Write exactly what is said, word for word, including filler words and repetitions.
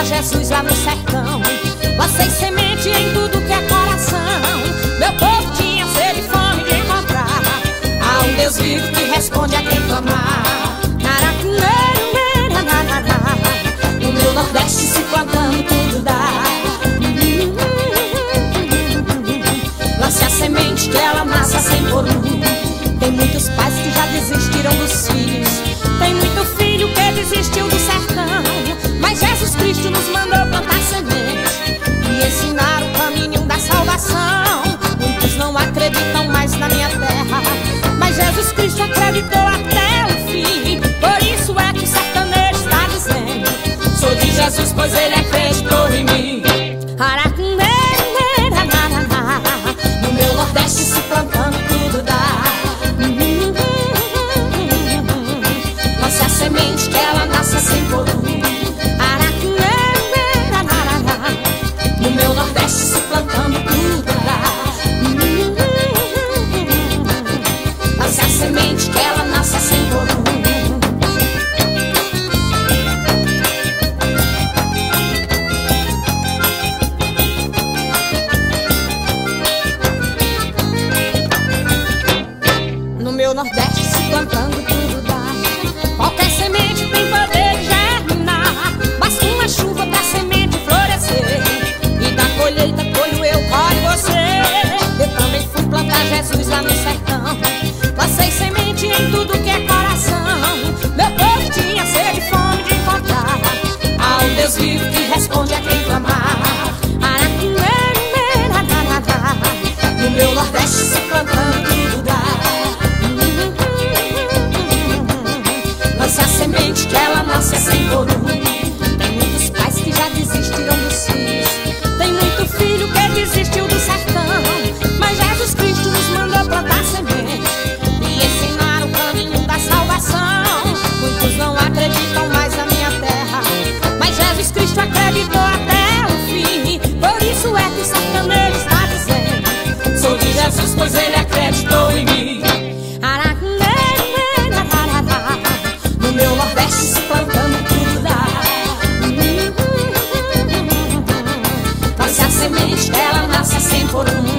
plantar Jesus lá no sertão. Lancei semente em tudo que é coração. Meu povo tinha sede e fome de encontrar há um Deus vivo que responde a quem clamar. No meu Nordeste se plantando tudo dá. Lance a semente que ela nasce sem por um. Tem muitos pais que já desistiram dos filhos. Tem muito filho que desistiu do sertão. Mas Jesus Cristo nos mandou plantar semente e ensinar o caminho da salvação. Muitos não acreditam mais na minha terra, mas Jesus Cristo acreditou até o fim. Por isso é que o sertanejo está dizendo: sou de Jesus, pois ele acreditou em mim. No meu Nordeste se plantando tudo dá. Lance a semente que ela nasce sem por um. No meu Nordeste se plantando tudo dá. Lance a semente que ela nasce sem por um. No meu Nordeste se plantando tudo dá. Qualquer semente tem poder de germinar. Basta uma chuva pra semente florescer. E da colheita colho eu, colhe você. Eu também fui plantar Jesus lá no sertão. Lancei semente em tudo que é coração. Meu povo tinha sede e fome de encontrar há um Deus vivo que responde a quem clamar. No meu Nordeste se plantando tudo dá. Lance a semente que ela nasce sem por um. Tem muitos pais que já desistiram dos filhos. Tem muito filho que desistiu do sertão. Mas Jesus Cristo nos mandou plantar semente e ensinar o caminho da salvação. Muitos não acreditam mais na minha terra, mas Jesus Cristo acreditou até o fim. Por isso é que o sertanejo está dizendo: sou de Jesus, pois ele acreditou em mim. No meu Nordeste se plantando tudo dá. Lance a semente que ela nasce sem por um.